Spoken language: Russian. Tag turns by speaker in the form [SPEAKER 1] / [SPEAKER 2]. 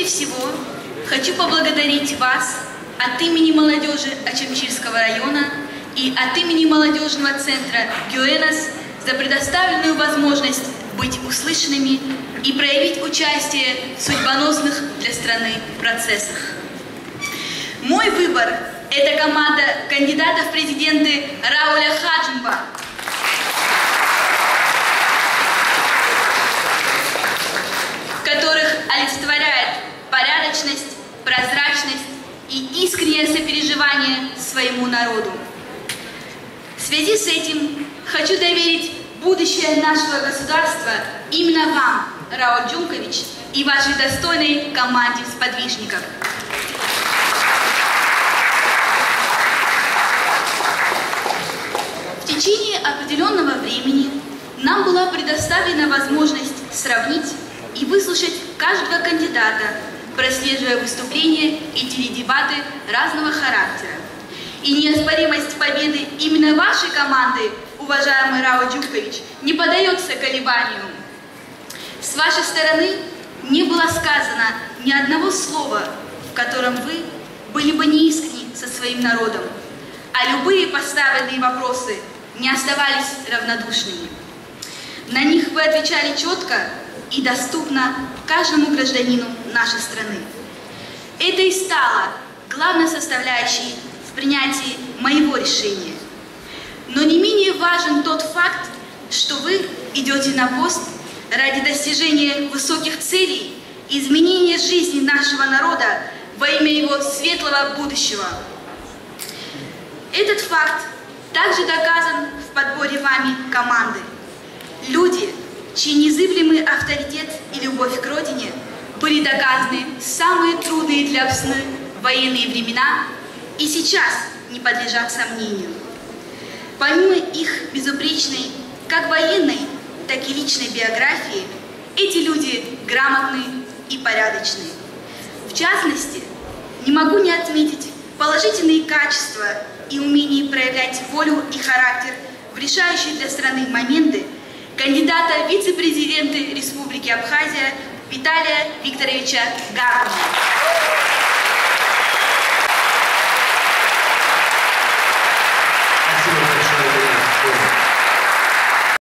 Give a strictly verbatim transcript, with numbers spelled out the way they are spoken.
[SPEAKER 1] всего хочу поблагодарить вас от имени молодежи Ачамчильского района и от имени молодежного центра ГЮЭНОС за предоставленную возможность быть услышанными и проявить участие в судьбоносных для страны процессах. Мой выбор – это команда кандидатов в президенты Рауля Хаджимба, которых олицетворяет порядочность, прозрачность и искреннее сопереживание своему народу. В связи с этим хочу доверить будущее нашего государства именно вам, Рауль Джункович, и вашей достойной команде сподвижников. В течение определенного времени нам была предоставлена возможность сравнить и выслушать каждого кандидата, прослеживая выступления и теледебаты разного характера. И неоспоримость победы именно вашей команды, уважаемый Рауль Джункович, не поддается колебанию. С вашей стороны не было сказано ни одного слова, в котором вы были бы неискренни со своим народом, а любые поставленные вопросы не оставались равнодушными. На них вы отвечали четко и доступно каждому гражданину нашей страны. Это и стало главной составляющей в принятии моего решения. Но не менее важен тот факт, что вы идете на пост ради достижения высоких целей и изменения жизни нашего народа во имя его светлого будущего. Этот факт также доказан в подборе вами команды. Люди, чей незыблемый авторитет и любовь к родине были доказаны в самые трудные для весны военные времена и сейчас не подлежат сомнению. Помимо их безупречной как военной, так и личной биографии, эти люди грамотные и порядочные. В частности, не могу не отметить положительные качества и умение проявлять волю и характер в решающие для страны моменты кандидата в вице-президенты Республики Абхазия Виталия Викторовича Гаркуна.